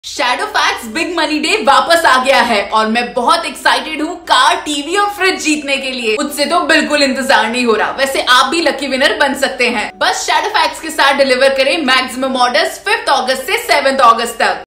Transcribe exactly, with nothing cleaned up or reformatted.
Shadow facts big money day वापस आ गया है और मैं बहुत एक्साइटेड हूँ कार, टीवी और फ्रिज जीतने के लिए। मुझसे तो बिल्कुल इंतजार नहीं हो रहा। वैसे आप भी लकी विनर बन सकते हैं। बस शैडो फैक्ट्स के साथ डिलीवर करें मैक्सिमम ऑर्डर्स फिफ्थ अगस्त से सेवेंथ अगस्त तक।